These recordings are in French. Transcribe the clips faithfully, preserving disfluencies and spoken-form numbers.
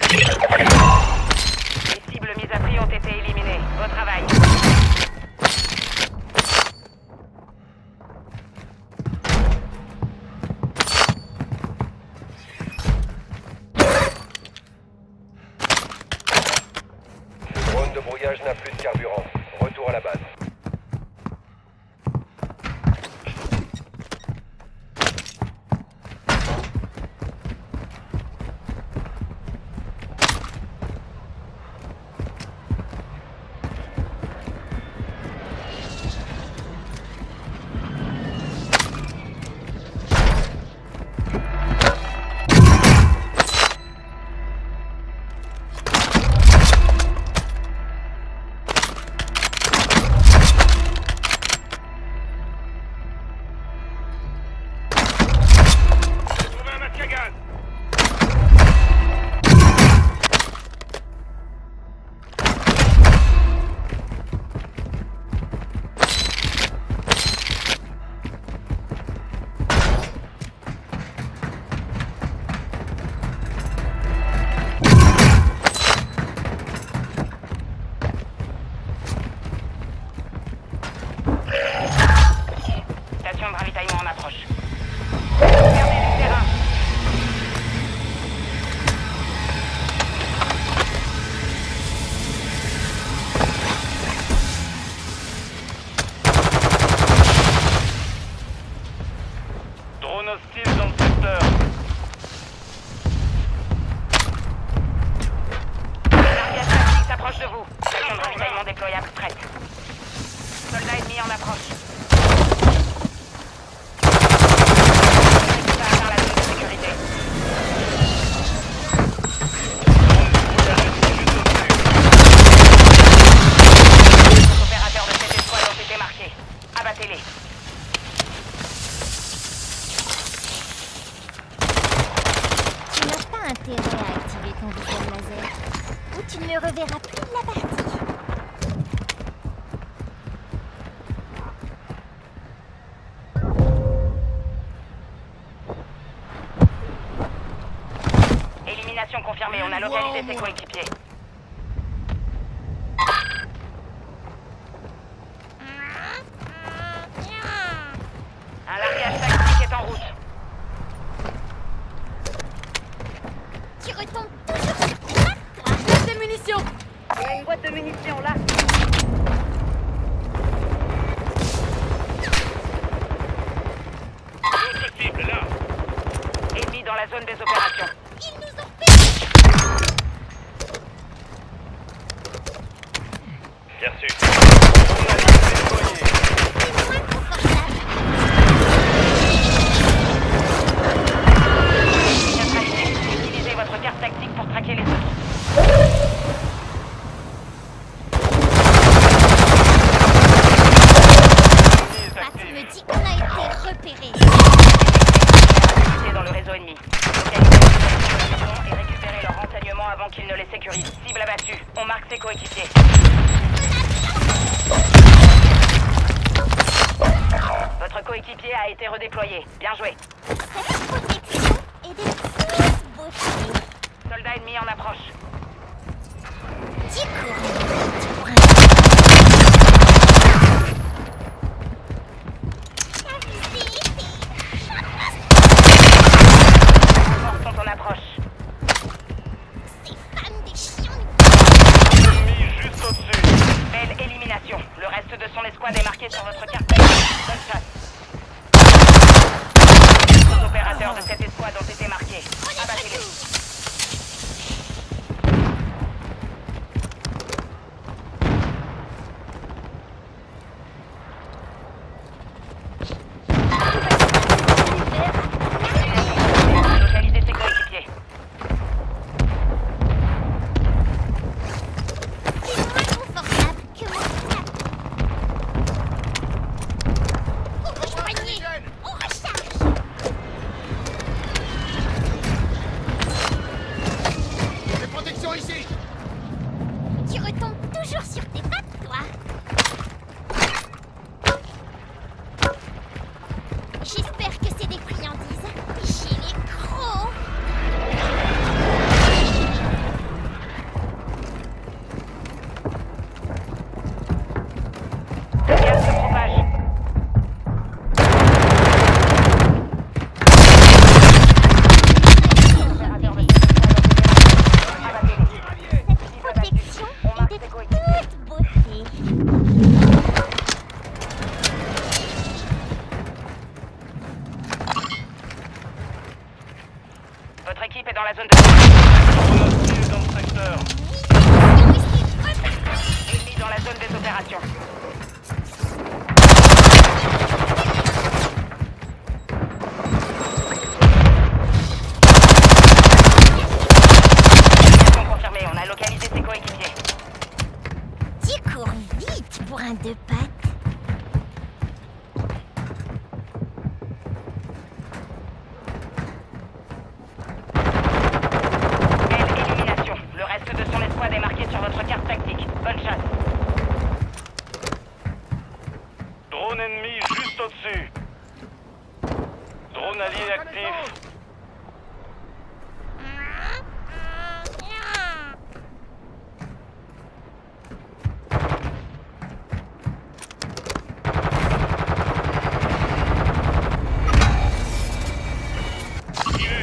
Les cibles mises à prix ont été éliminées. Au travail. Le drone de brouillage n'a plus de carburant. Retour à la base. Station de ravitaillement en approche. Fermez le terrain. Drone hostile dans le secteur. L'arrière tactique s'approche de vous. Station de ravitaillement déployable prête. Soldats ennemis en approche. Abattez-les. Tu n'as pas intérêt à activer ton viseur laser, ou tu ne reverras plus de la partie. Élimination confirmée, on a localisé ses coéquipiers. Un largage tactique est en route. Tu retombes toujours sur tes pattes, toi. Boîte de munitions. Il y a une boîte de munitions là. Autre cible là. Ennemi dans la zone des opérations. Ils nous ont fait... Bien sûr. Utilisez votre carte tactique pour traquer les autres. Pat me dit qu'on a été repérés. Dans le réseau ennemi. Localisez les positions et récupérez leurs renseignements avant qu'ils ne les sécurisent. Cible abattue. On marque ses coéquipiers. Votre coéquipier a été redéployé. Bien joué. Cette protection est de plus beauté. Soldat ennemi en approche. Tu cours. Tu pourras... Sont en approche. Ces femmes des chiens. Ennemi juste au-dessus. Belle élimination. Le reste de son escouade est marqué sur votre carte. Bonne chasse. Les opérateurs de cette escouade ont été marqués. Abattez-les. Localisez ses coéquipiers. C'est moins confortable que mon cap. On bouge poignet. On recharge. Des protections ici. Tu retombes toujours sur tes pattes, toi. J'espère que c'est des friandises. J'ai les crocs. Drone hostile dans le secteur. Ennemi dans la zone des opérations. Mission confirmée, on a localisé ses coéquipiers. Tu cours vite pour un deux pattes. Élimination. Le reste de son escouade est marqué sur votre carte tactique. Bonne chasse. Drone ennemi juste au-dessus. Drone allié actif. Tiré.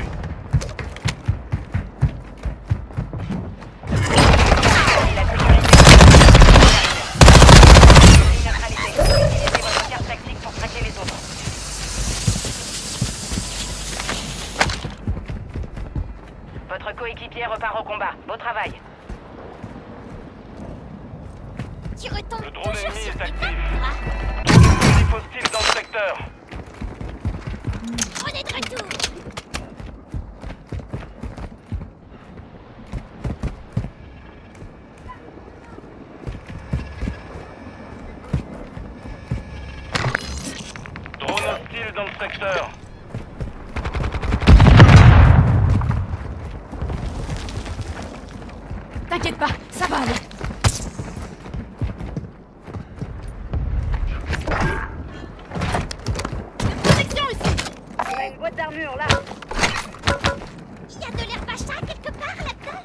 La sécurité. Neutralité. Utilisez votre carte tactique pour traquer les autres. Votre coéquipier repart au combat. Beau travail. Tu retombes Le drone toujours ennemi sur est tes actif. pattes, toi. Dispositif hostile dans le secteur. On est de retour. Drone hostile dans le secteur. T'inquiète pas, ça va aller. Protection ici. On a une boîte d'armure là. Il y a de l'herbe à chat quelque part là-dedans.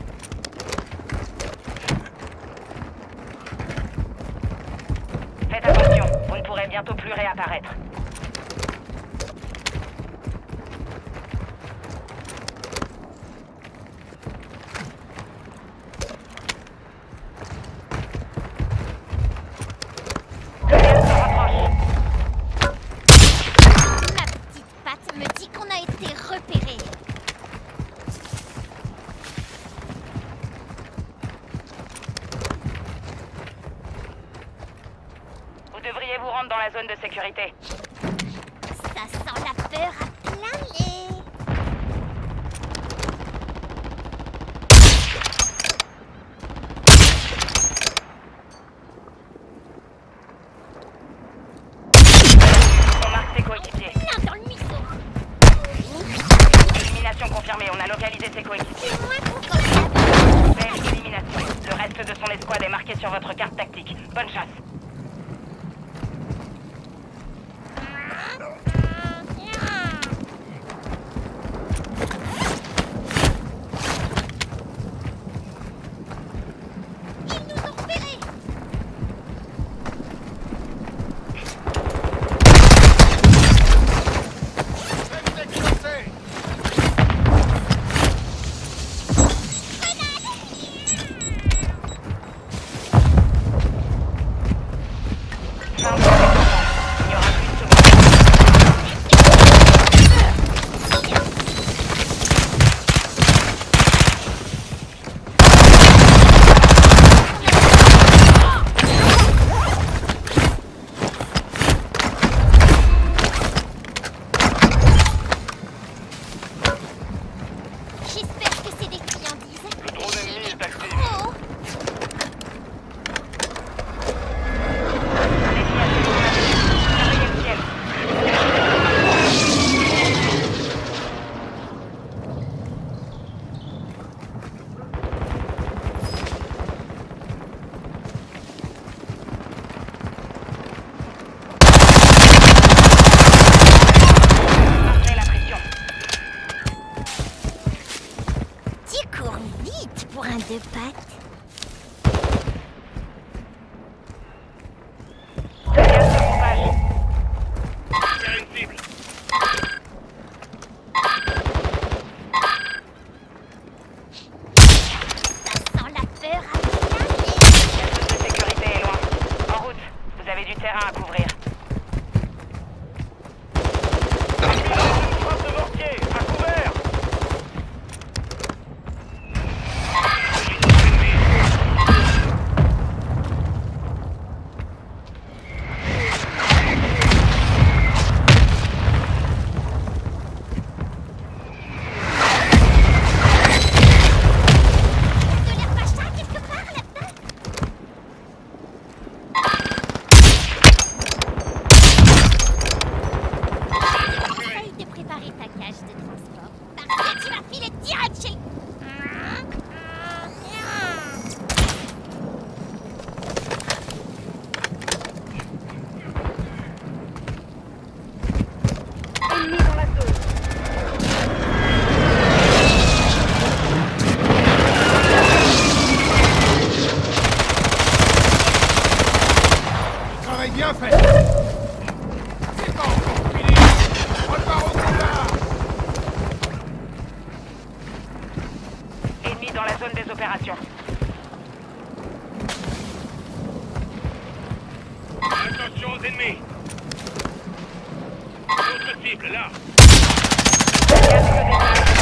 Faites attention, vous ne pourrez bientôt plus réapparaître. Le gaz se rapproche. Ma petite patte me dit qu'on a été repérés. Vous devriez vous rendre dans la zone de sécurité. Ça sent la peur à plein nez. On marque ses coéquipiers. Plein dans le museau. Élimination confirmée, on a localisé ses coéquipiers. C'est moins confortable. Belle élimination. Le reste de son escouade est marqué sur votre carte tactique. Bonne chasse. Ils nous ont repérés. Réflexe lancé. Fin de il y aura plus de secondes. J'espère que c'est des friandises. Le drone ennemi est actif. Oh, Surveillez le ciel. Maintenez la pression. tu cours vite pour un deux pattes. Le gaz se propage. Faire une cible. Ça sent la peur à plein nez. La zone de sécurité est loin. En route, vous avez du terrain à couvrir. Frappe de mortier, à couvert. dans la zone des opérations. Attention aux ennemis. Autre cible, là. Gaz que des